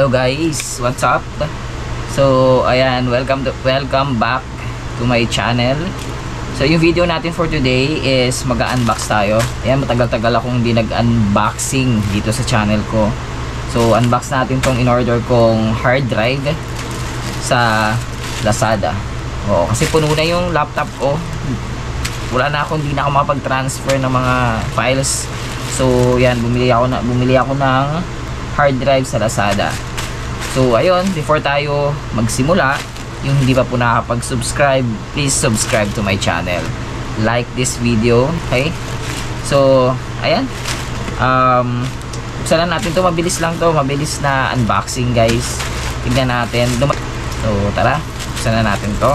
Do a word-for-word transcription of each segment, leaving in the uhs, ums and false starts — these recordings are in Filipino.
Hello guys, what's up? So ayan, welcome to, welcome back to my channel. So yung video natin for today is mag-unbox tayo. Ayan, matagal-tagal akong hindi nag-unboxing dito sa channel ko. So unbox natin tong in-order kong hard drive sa Lazada. Oo, kasi puno na yung laptop ko. Wala na akong, hindi na ako makapag-transfer ng mga files. So yan, bumili ako na bumili ako ng hard drive sa Lazada. So ayun, before tayo magsimula, yung hindi pa po nakapag-subscribe, please subscribe to my channel, like this video, okay? So ayan, um buksan na natin to, mabilis lang to, mabilis na unboxing guys. Tignan natin. So tara, buksan na natin to.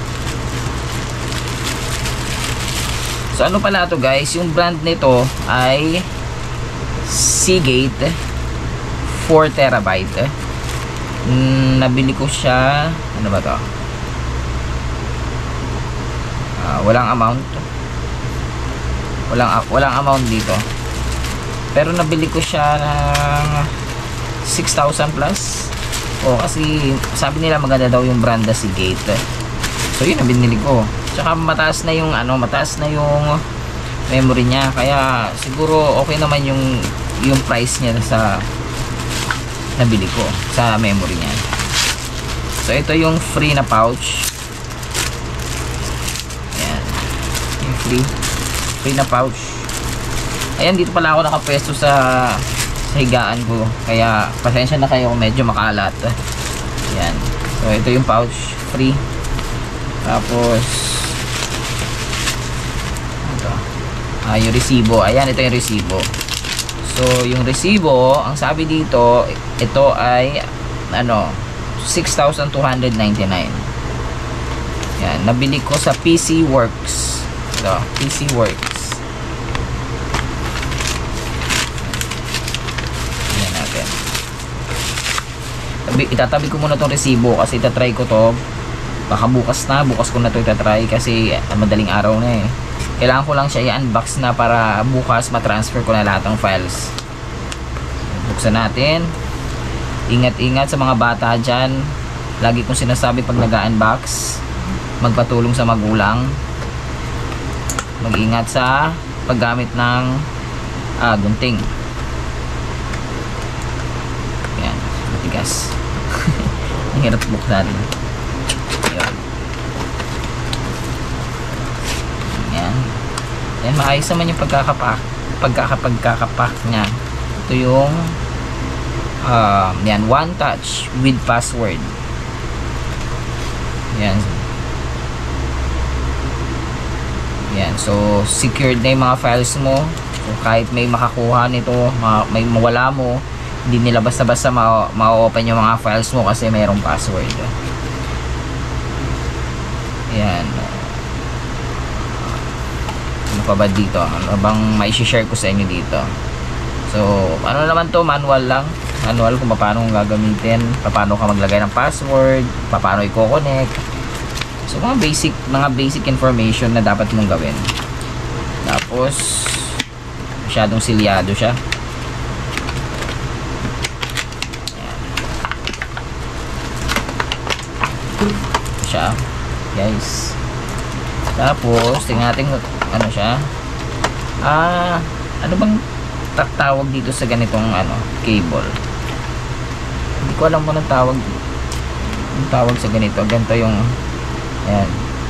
So ano pala to guys, yung brand nito ay Seagate four terabyte. Mm, nabili ko siya, ano ba to? Uh, walang amount. Walang walang amount dito. Pero nabili ko siya ng six thousand plus. O kasi sabi nila maganda daw yung brand na Seagate. So yun ang binili ko. Tsaka mataas na yung ano, mataas na yung memory niya, kaya siguro okay naman yung yung price niya sa nabili ko sa memory niya. So ito yung free na pouch. Ayan, yung free free na pouch. Ayan, dito pala ako nakapwesto sa sa higaan ko, kaya pasensya na kayo kung medyo makalat. Ayan, so ito yung pouch, free. Tapos ito, ah, yung resibo. Ayan, ito yung resibo. So yung resibo, ang sabi dito, ito ay ano, six thousand two hundred ninety-nine. Yan, nabili ko sa P C Works. Ito, P C Works. Yan natin. Tabi, itatabi ko muna tong resibo kasi itatry ko to. Baka bukas na, bukas ko na to itatry kasi madaling araw na eh. Kailangan ko lang siya i-unbox na para bukas matransfer ko na lahat ng files. Buksan natin. Ingat-ingat sa mga bata dyan. Lagi kong sinasabi pag nag-unbox, magpatulong sa magulang. Mag-ingat sa paggamit ng ah, gunting. Yan, matigas. Ang hirap buksan. Yan. Yan. Yan, maayos naman yung pagkakapak. Pagkakapagkakapak niya. Ito yung uh, yan, one touch with password. Yan. Yan. So, secured na yung mga files mo. So, kahit may makakuha nito, ma may mawala mo, hindi nila basta-basta ma-open yung mga files mo kasi mayroong password. Yan. Ano pa ba dito? Ano bang may share ko sa inyo dito? So, ano naman to, manual lang. Manual kung paano gagamitin, paano ka maglagay ng password, paano i-connect. So, mga basic, mga basic information na dapat mong gawin. Tapos, masyadong silyado siya. Ayan. Siya, guys. Tapos, tingnan natin ano siya. Ah, ano bang tawag dito sa ganitong ano, cable? Hindi ko alam kung anong tawag yung tawag sa ganito. Ganito yung ayan.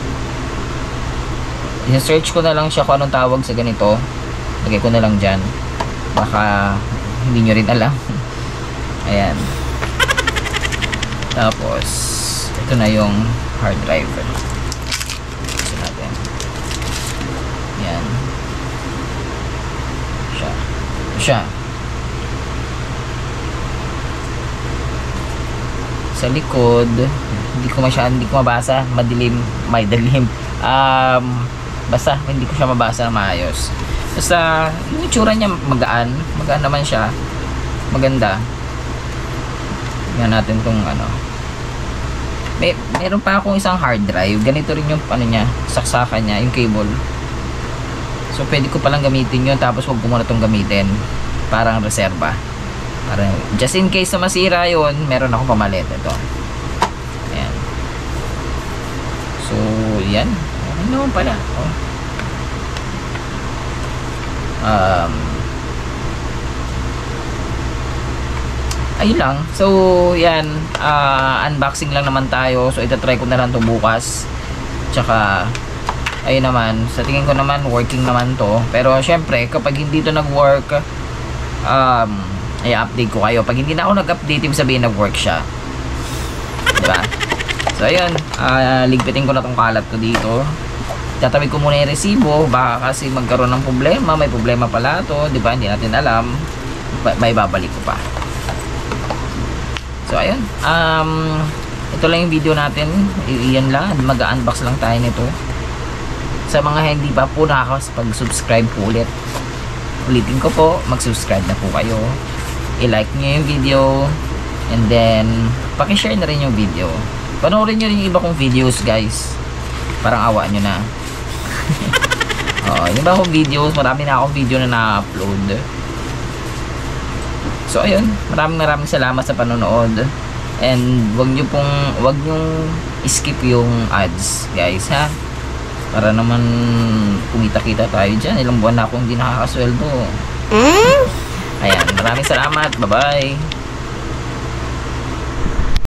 I-search ko na lang siya kung anong tawag sa ganito. Lagay ko na lang dyan. Baka hindi nyo rin alam. Ayan. Tapos ito na yung hard drive. Ito natin. Ayan. Siya. Siya. Sa likod, hindi ko masyadong, hindi ko mabasa, madilim, may dilim. Um, basta hindi ko siya mabasa na maayos. Basta yung itsura niya magaan, magaan naman siya. Maganda. Tingnan natin tong ano. May meron pa akong isang hard drive. Ganito rin yung ano niya, saksakan niya, yung cable. So pwede ko palang gamitin yun, tapos wag ko muna itong gamitin, parang reserva. Para, just in case na masira yun, meron akong pamalit. Ito. Ayan. So, yan. Okay naman pala. Oh. Um, ayun lang. So, yan. Uh, unboxing lang naman tayo. So, itatry ko na lang to bukas. Tsaka, ayun naman. Sa tingin ko naman, working naman to. Pero, syempre, kapag hindi to nag-work, um, ay update ko kayo. Pag hindi na ako nag-update, yung sabihin nag-work siya. Diba? So, ayun. Uh, ligpitin ko na tong kalat ko dito. Tatabi ko muna yung resibo. Baka kasi magkaroon ng problema. May problema pala to. Diba? Hindi natin alam. May babalik ko pa. So, ayun. Um, ito lang yung video natin. Iyan lang. Mag-unbox lang tayo nito. Sa mga hindi pa po nakakapag-subscribe po ulit. Ulitin ko po. Mag-subscribe na po kayo. I-like nyo yung video. And then, pakishare na rin yung video. Panoorin nyo rin yung iba kong videos, guys. Parang awa nyo na. Oo, yung iba kong videos. Marami na akong video na na-upload. So ayun, maraming maraming salamat sa panonood. And wag niyo pong wag niyo skip yung ads, guys, ha. Para naman kumita-kita tayo diyan. Ilang buwan na akong hindi nakakasweldo. Ayan, maraming salamat. Bye-bye.